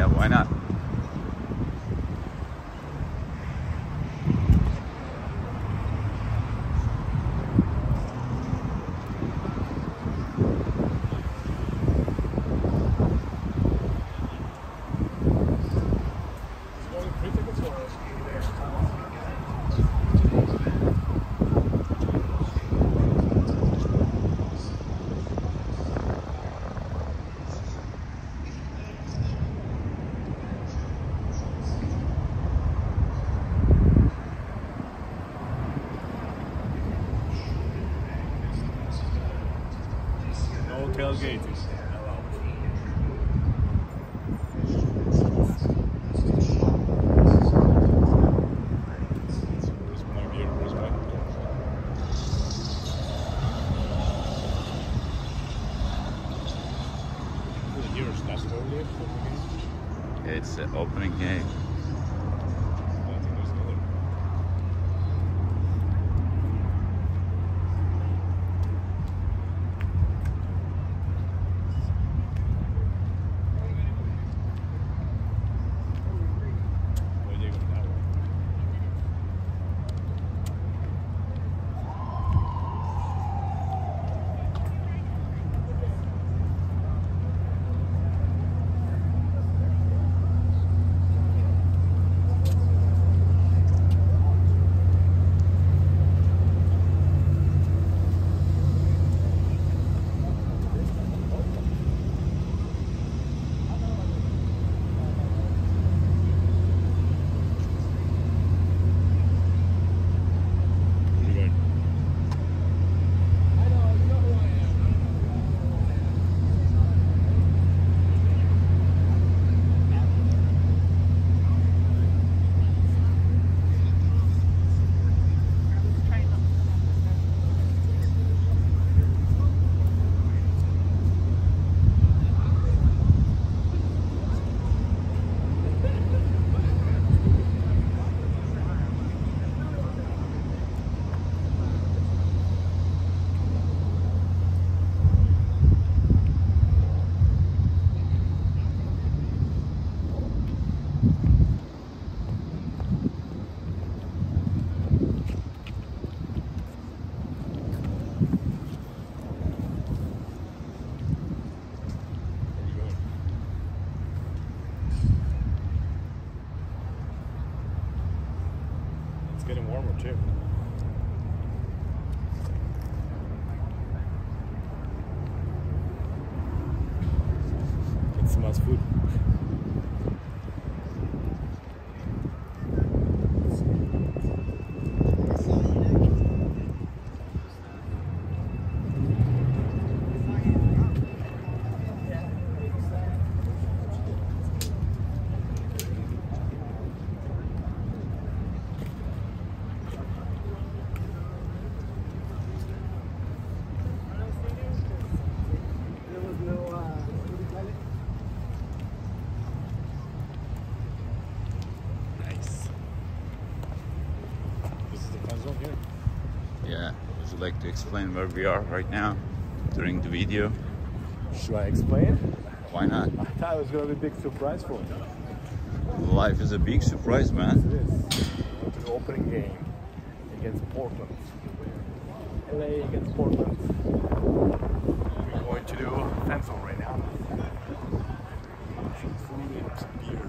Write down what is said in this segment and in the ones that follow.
Yeah, why not? Tailgate is It's the opening game. getting warmer too. It smells food. Yeah, would you like to explain where we are right now during the video? Should I explain? Why not? I thought it was going to be a big surprise for me. Life is a big surprise, man. It is. To the opening game against Portland. LA against Portland. We're going to do pencil right now. Food and beer.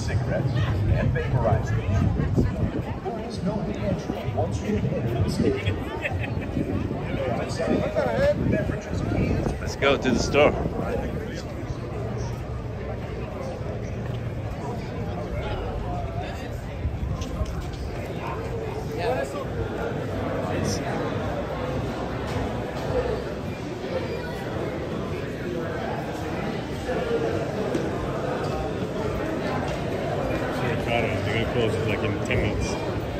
cigarette and vaporizer. There is no re-entry once you enter the stadium. Beverages, cans. Let's go to the store. They're gonna close it like in 10 minutes.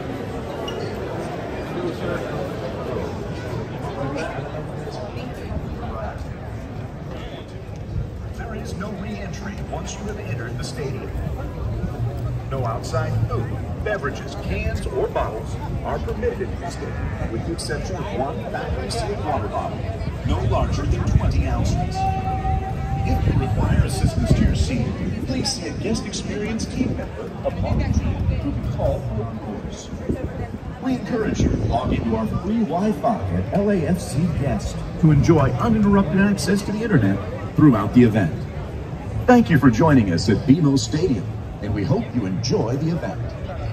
There is no re-entry once you have entered the stadium. No outside food, beverages, cans, or bottles are permitted in the stadium, with the exception of one factory-sealed water bottle, no larger than 20 ounces. If you require assistance to your seat, please see a guest experience team member upon entry who can call for approvals. We encourage you to log into our free Wi-Fi at LAFC Guest to enjoy uninterrupted access to the internet throughout the event. Thank you for joining us at BMO Stadium, and we hope you enjoy the event.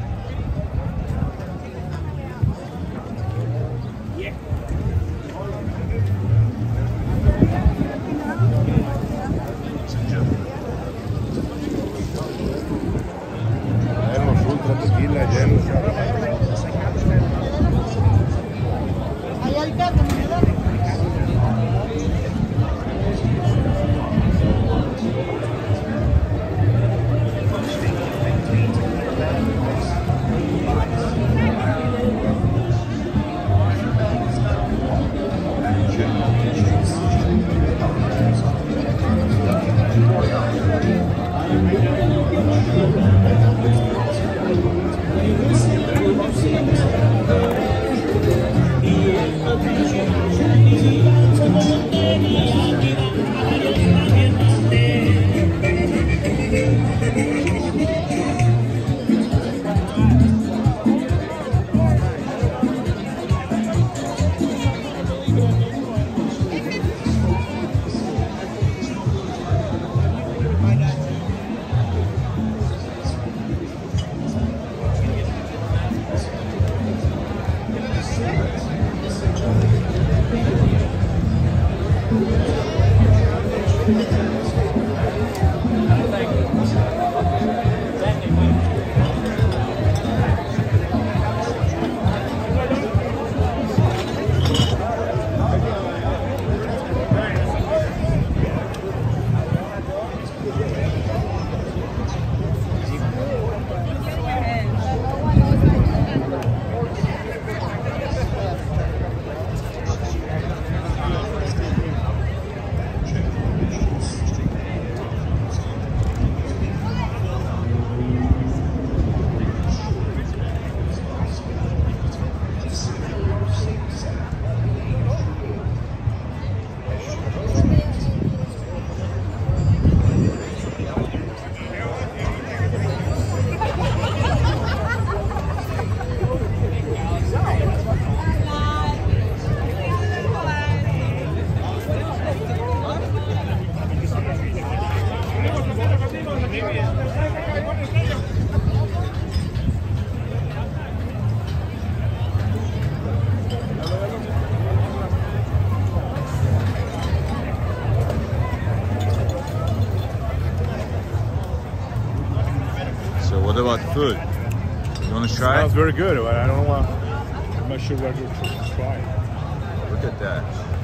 What about the food? You want to try it? Sounds very good. I don't know. I'm not sure what to try. Look at that.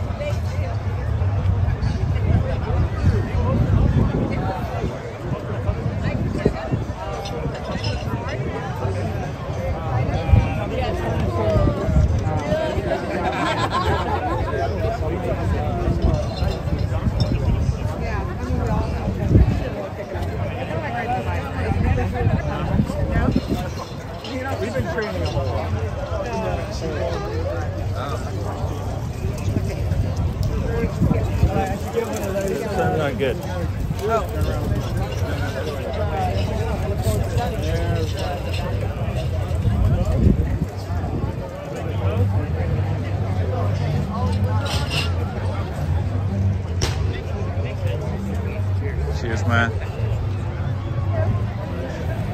We've been training a whole lot. Sounds not good. Cheers, man.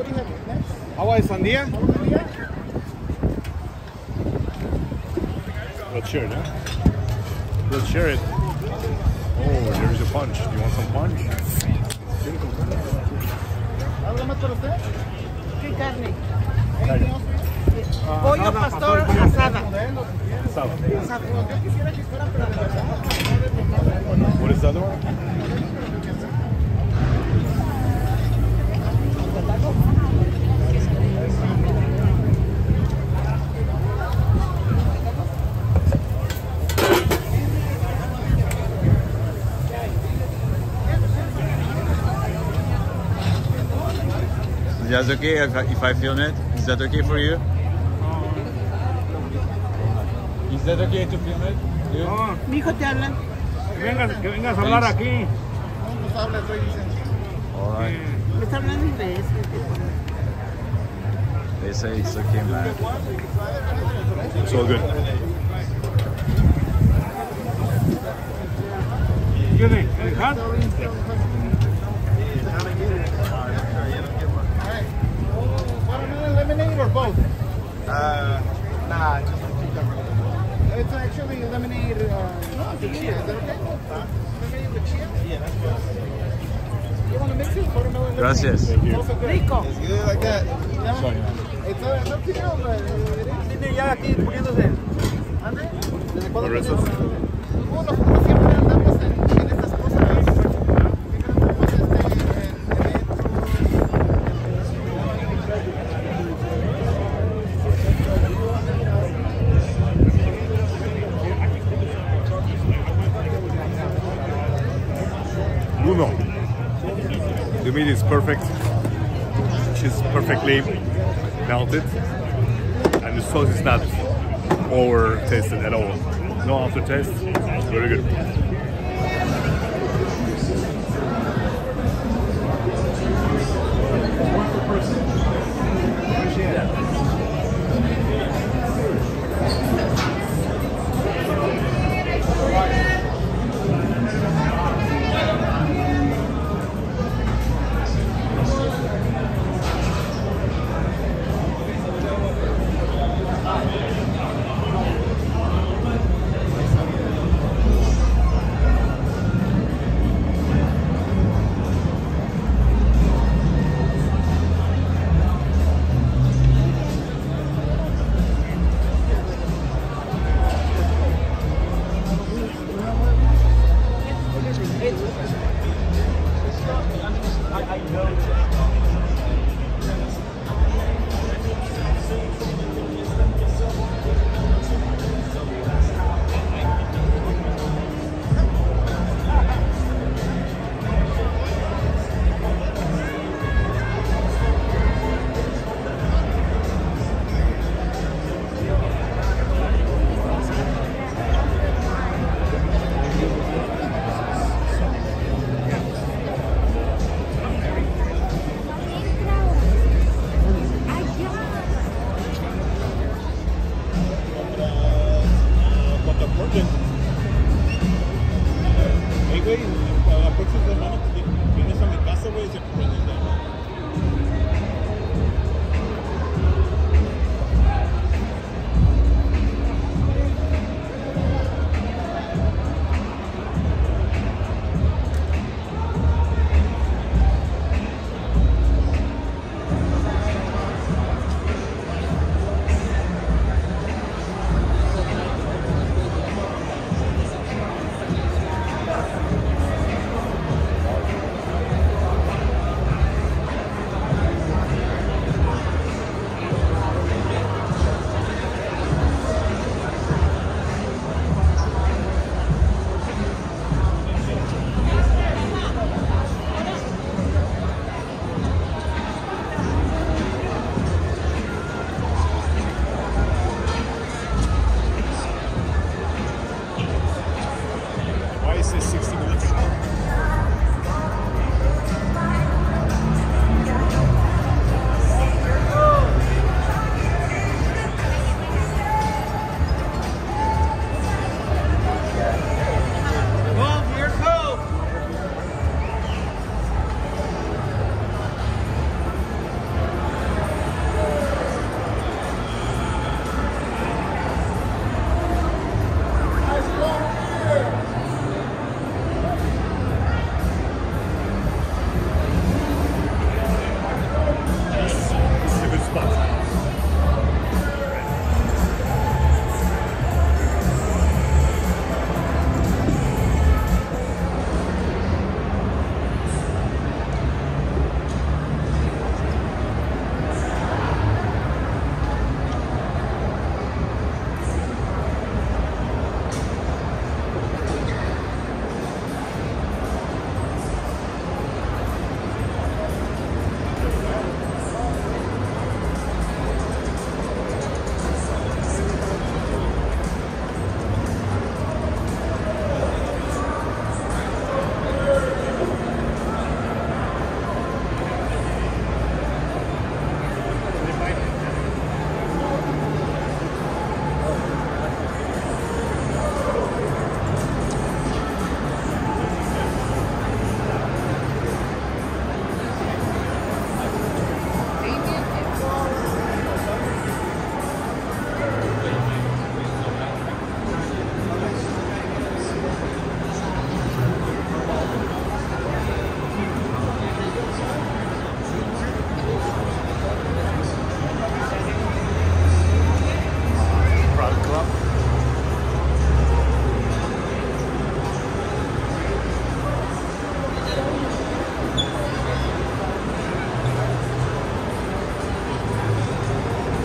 Agua de sandía. Let's share it, huh? Let's share it. Oh, there's a punch. Do you want some punch? ¿Algo más para usted? ¿Qué carne? Pollo pastor asada. Asada. Yo quisiera que fuera para la verdad. What is the other one? Is that okay if I film it? Is that okay for you? Is that okay to film it? Mi hijo te hablan. Que vengas a hablar aquí. No nos habla, estoy diciendo. All right. Me está hablando inglés. They say it's okay, man. It's all good. Watermelon lemonade or both? Nah, just It's actually lemonade with chia. Is that okay? Lemonade with chia? yeah, that's good. You want to mix it? Watermelon lemonade. Gracias. Also good. Rico. It's good like that. Yeah. It's up to you, but it is. Tiene ya aquí poniéndose. ¿Ande? ¿Desde The rest of Nosotros siempre andamos en estas cosas. Uno. The meat is perfect. She's perfectly melted. And the sauce is not over tasted at all. No aftertaste. Very good.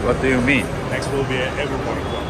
What do you mean? Next will be an everyone club.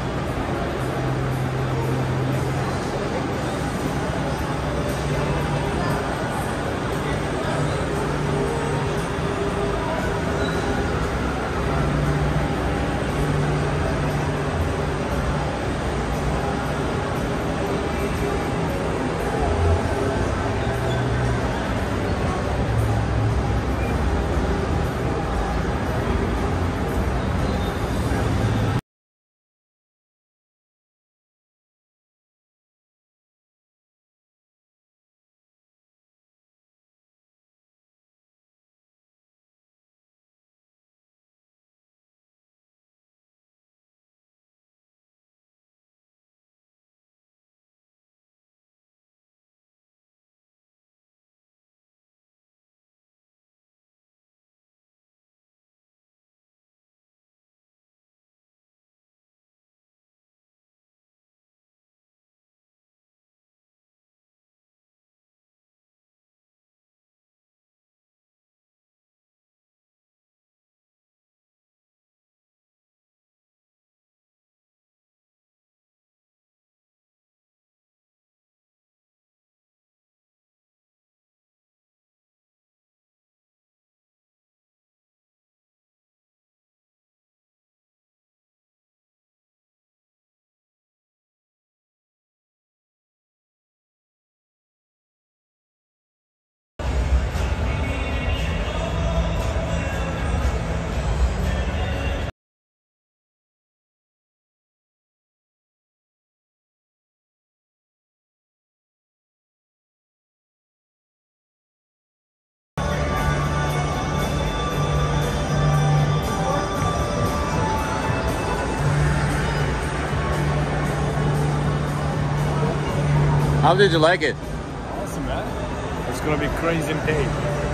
How did you like it? Awesome, man. It's gonna be crazy day.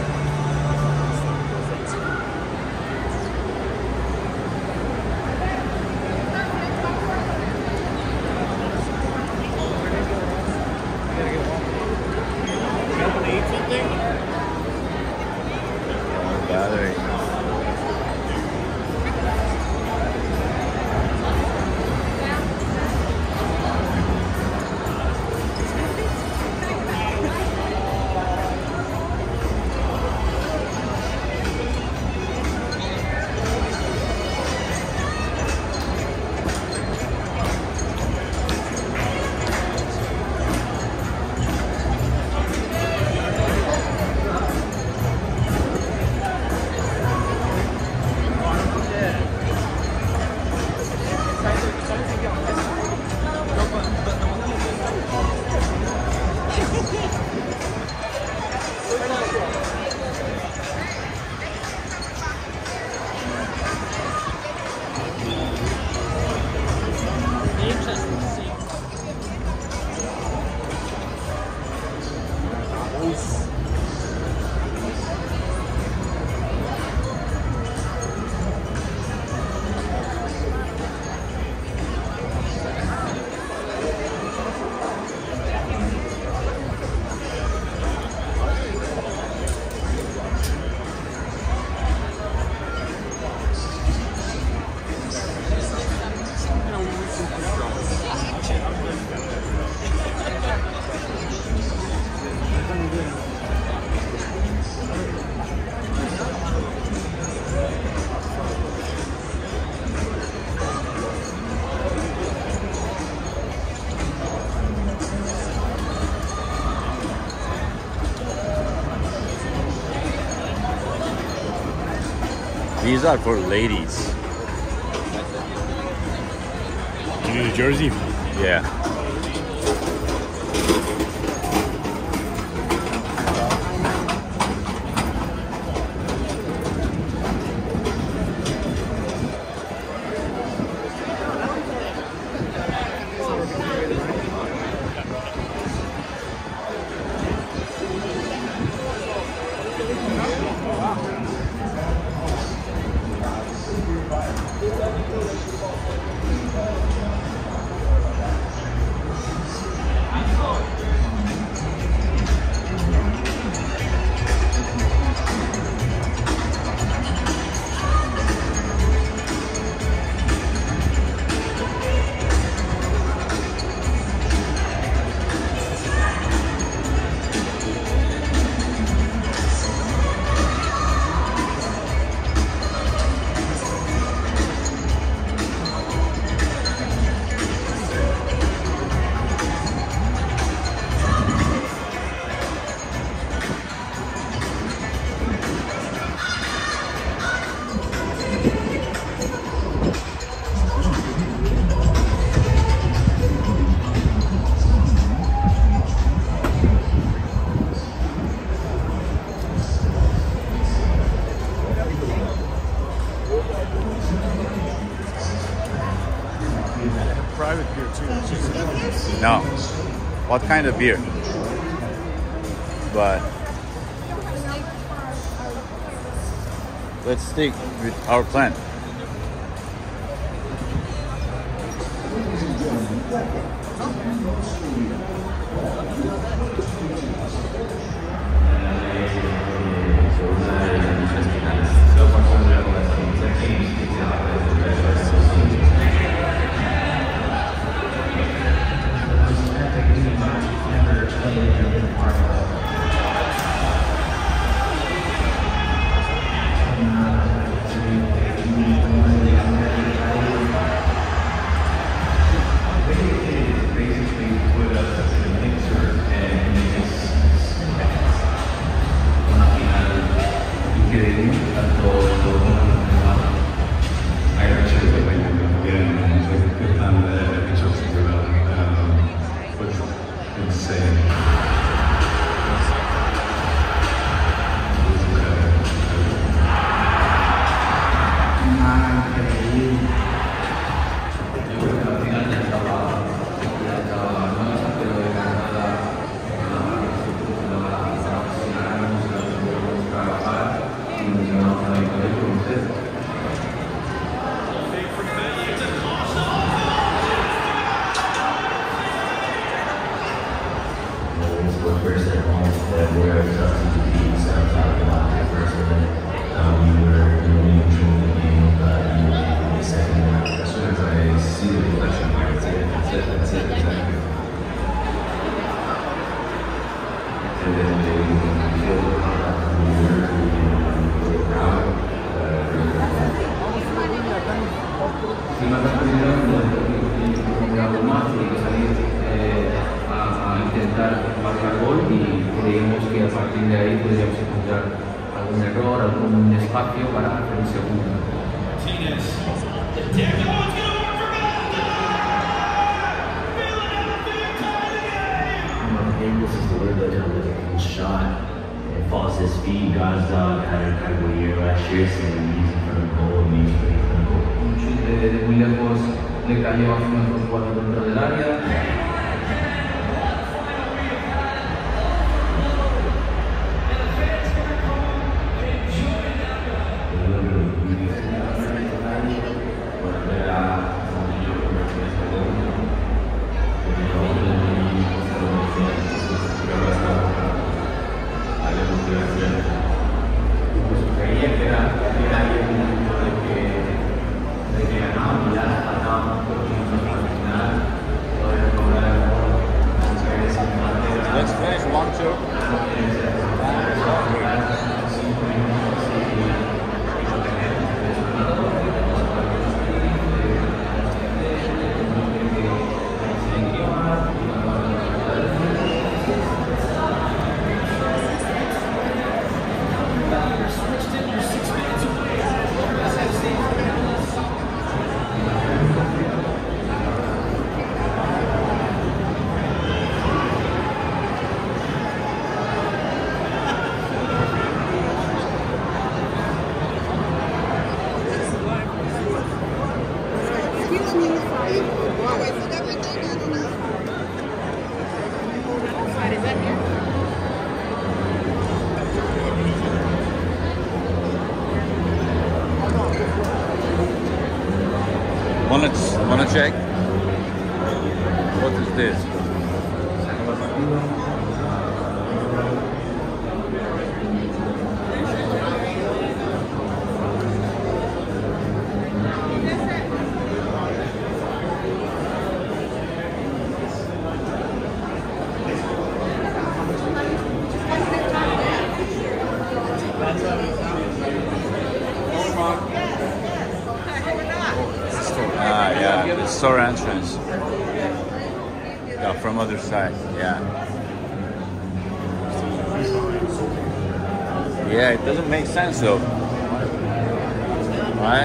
Battery. These are for ladies. You need a jersey? Yeah. private beer too. It's just No. What kind of beer? But let's stick with our plan. Wanna check? What is this? The store entrance. Yeah, from other side. Yeah. Yeah, it doesn't make sense though. Right?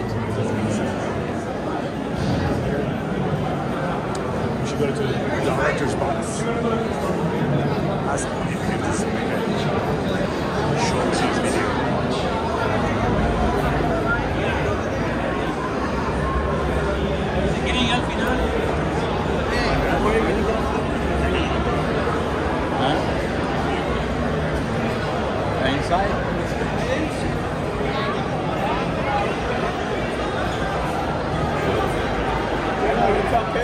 we should go to the director's box. Ask him if this shows his video. ¿Se quieren ir al final?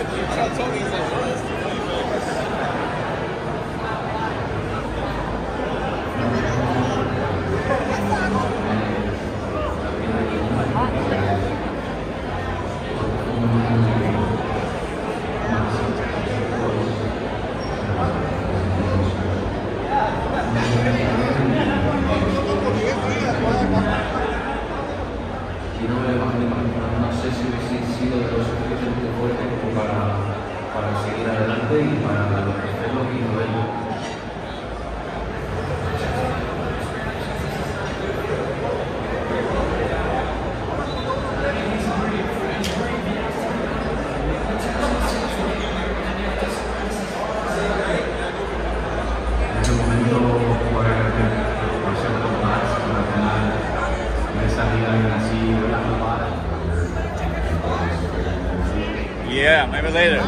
Yeah, maybe later.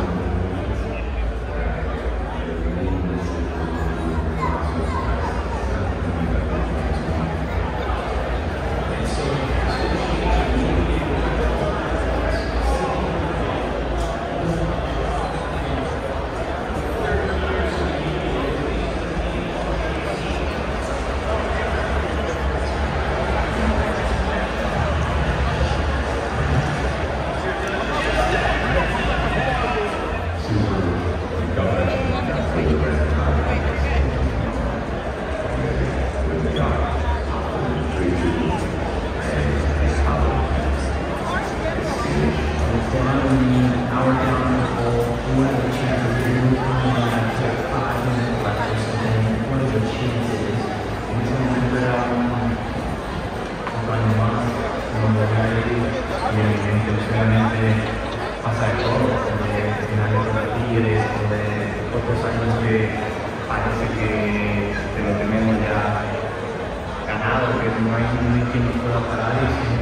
pasa de todo, de finales de Tigres o de otros años que parece que lo tenemos ya ganado, que no hay ningún que nos pueda parar.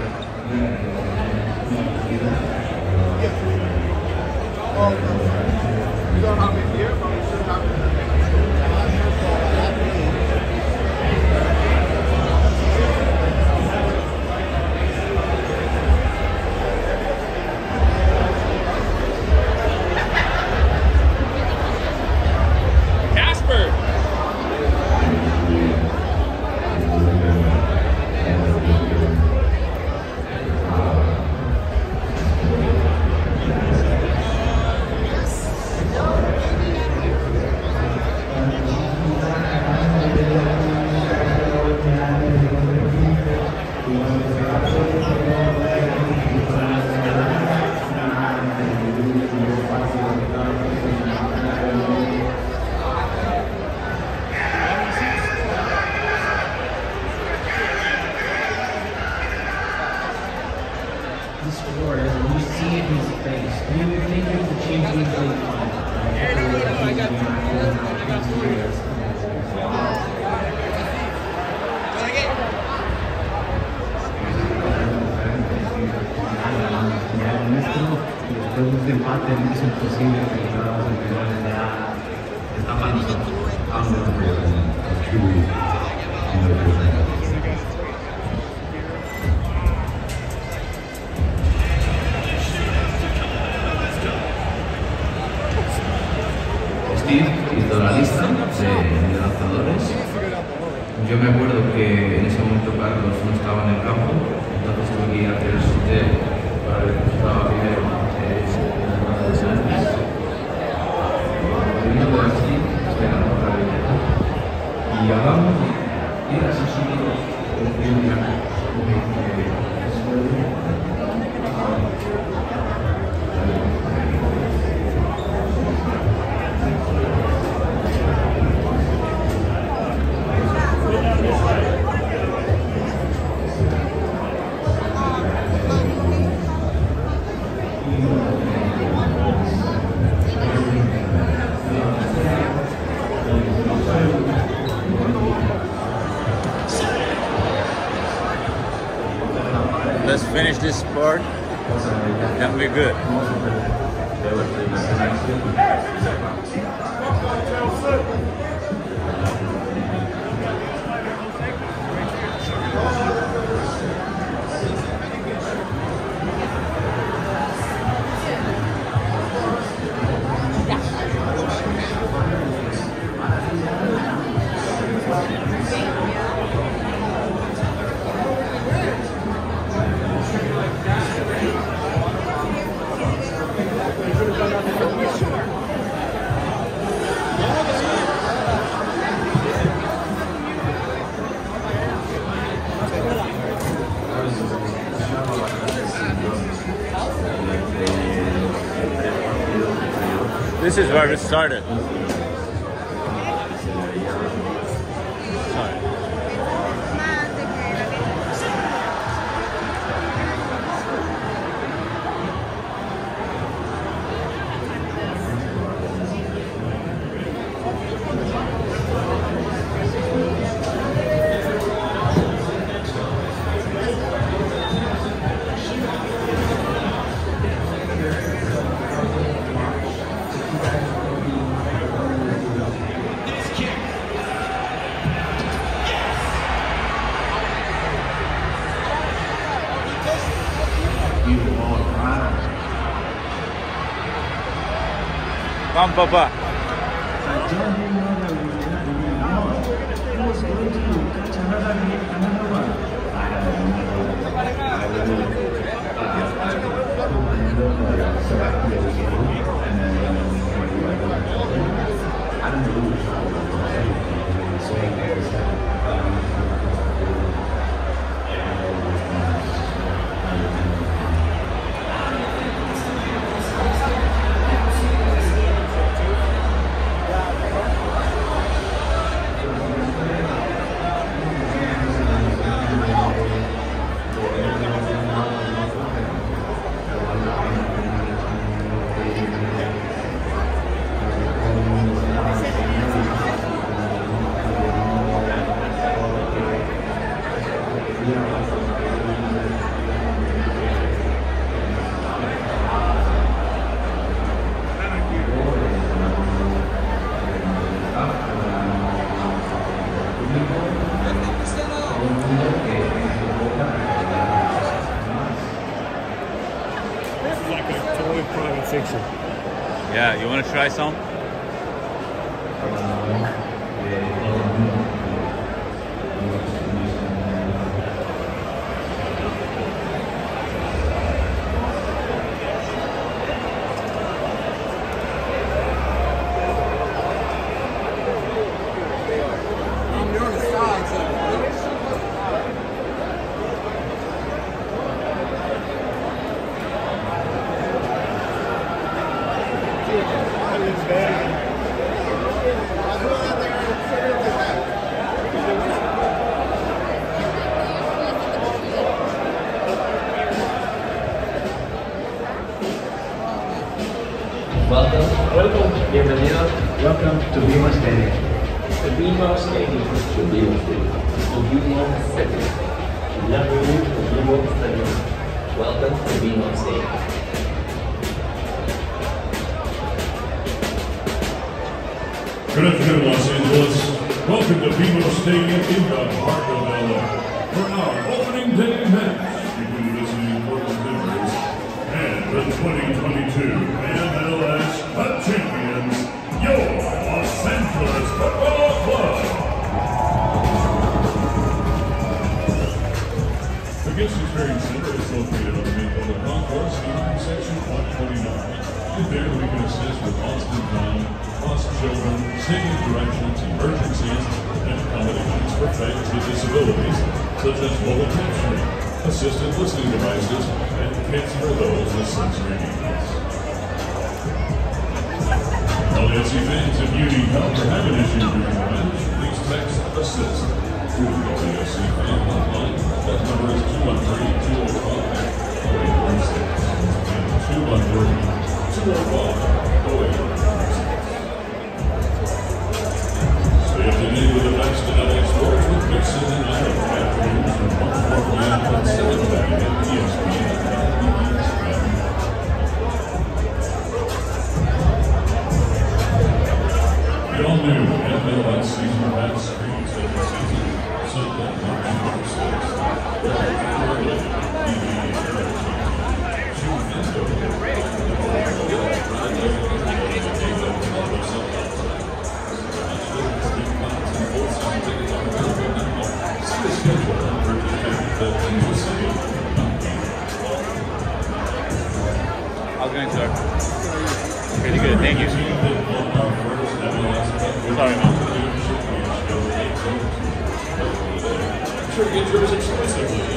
Hizo la lista de lanzadores. Yo me acuerdo que en ese momento Carlos no estaba en el campo, entonces tuve que ir a hacer el sorteo para ver quién estaba primero en la ronda de selecciones. Vino por así, estoy en la ronda de billeta. Y hablamos y era así subido el primer día. Let's finish this part, then we're good. This is where we started. Come, Papa. Yeah, you want to try some? Bienvenidos. Welcome to BMO Stadium. The BMO Stadium. The BMO Stadium. The BMO Stadium. Bienvenue to BMO Stadium. Welcome to BMO Stadium. Good afternoon, Los Angeles. Welcome to BMO Stadium in the heart of LA for our opening day match between this important members and the 2022 MLS Cup champions, your Los Angeles Football Club. The Guest Experience Center is located on the main building concourse in section 129. And there we can assist with lost and found, lost children, stadium directions, emergencies, and accommodations for fans with disabilities, such as mobile captioning, assisted listening devices, and kits for those with sensory needs. LAFC fans, if you need help or have an issue during the match, please text ASSIST to the LAFC fan hotline. That number is 213-205-0816. 213-205-0816. Stay up to date with the best in LA sports with Mixon and Adam. Afternoons from 1 p.m. and 7:30 at ESPN. The all-new MLS season pass screens every season. Sunday, March 6th. How's it going, sir? Pretty good, thank you. Sorry, man. Sure, get yours exclusively.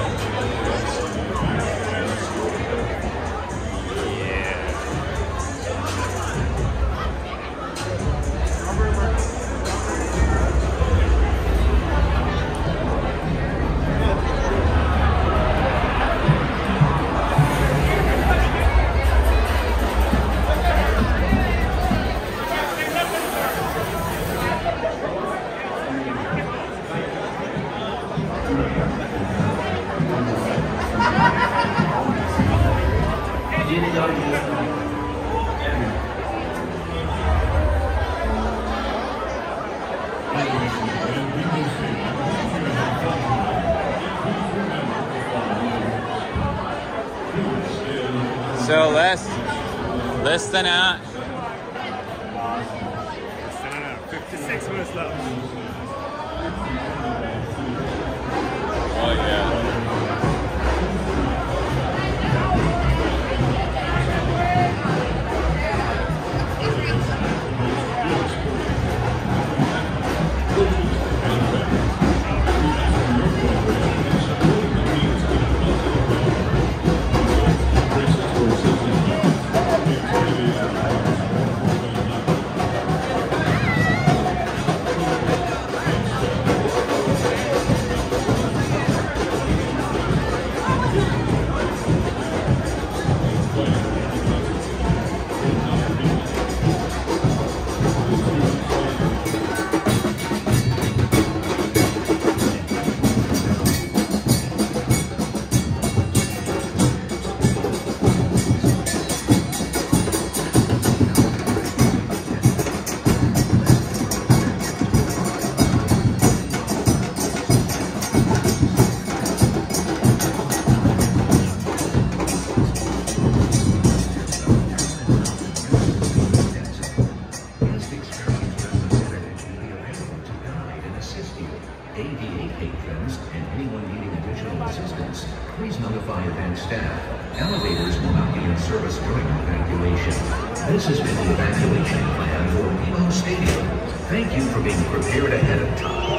So less than 56 minutes left. Oh yeah. Please notify event staff. Elevators will not be in service during evacuation. This has been the evacuation plan for BMO Stadium. Thank you for being prepared ahead of time.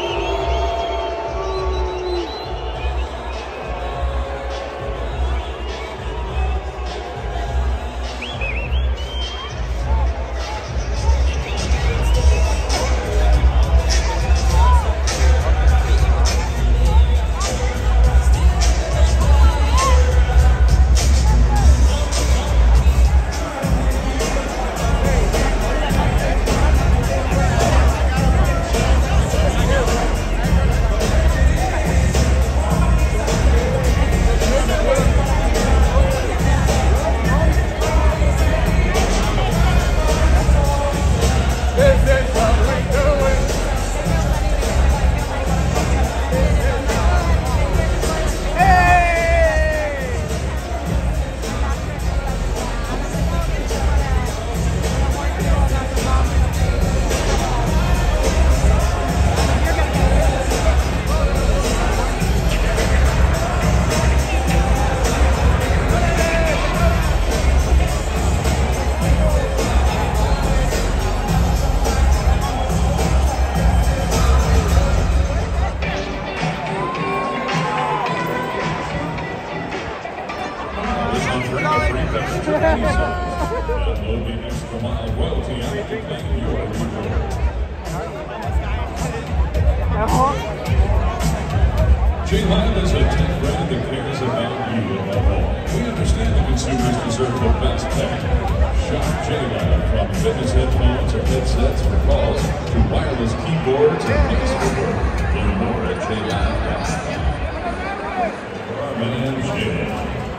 J-Live is a tech brand that cares about you above all. We understand that consumers deserve the best tech. Shop J-Live from fitness headphones and headsets for calls to wireless keyboards and mice for work. Learn more at jlive.com. Carmen and Jim.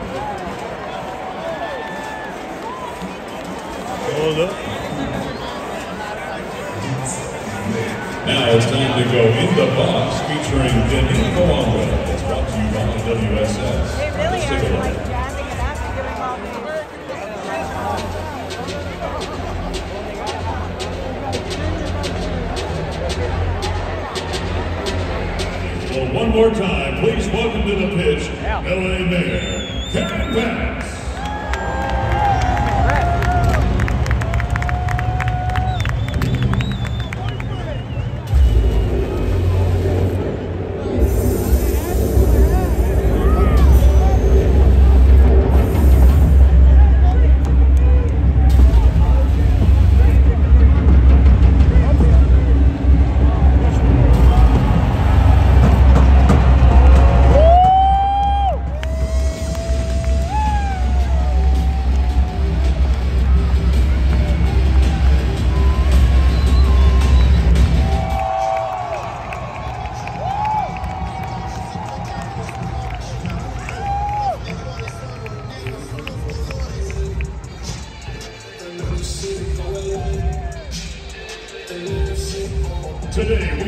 Hold up. Now it's time to go in the box featuring Bennett Rosenthal. It's brought to you by WSS. They really Let's take a are look. like jamming it up and doing all Well, one more time, please welcome to the pitch, LA Mayor, Brandon Beck.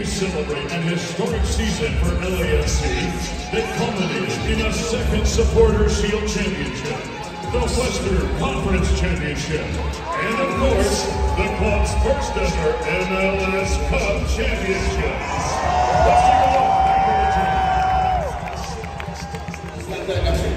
celebrate an historic season for LAFC that culminated in a second Supporter Shield Championship, the Western Conference Championship, and of course, the club's first ever MLS Cup Championship. Let's take a look at the agenda.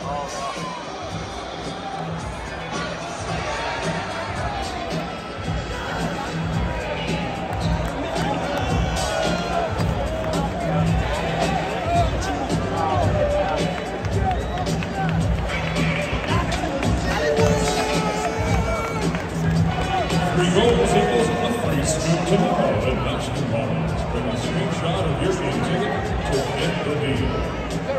Free gold tickets, a free scoop tomorrow at Mexican Rollins. Bring a screenshot of your game ticket to get the deal.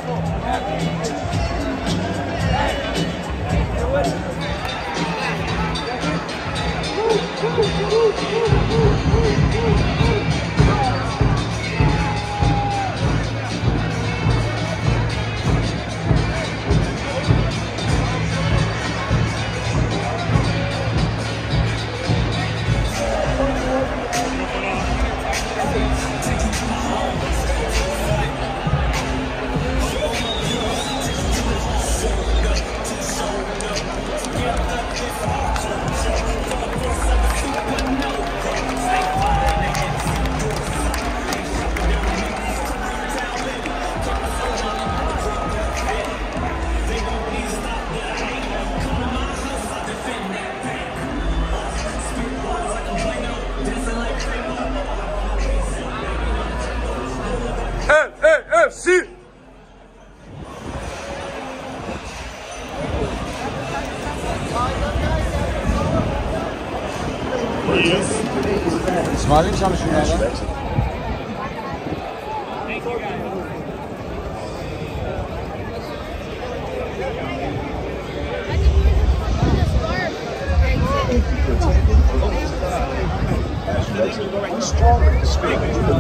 LAFC! İsmail'im çalışıyor ya. Stronger to speak.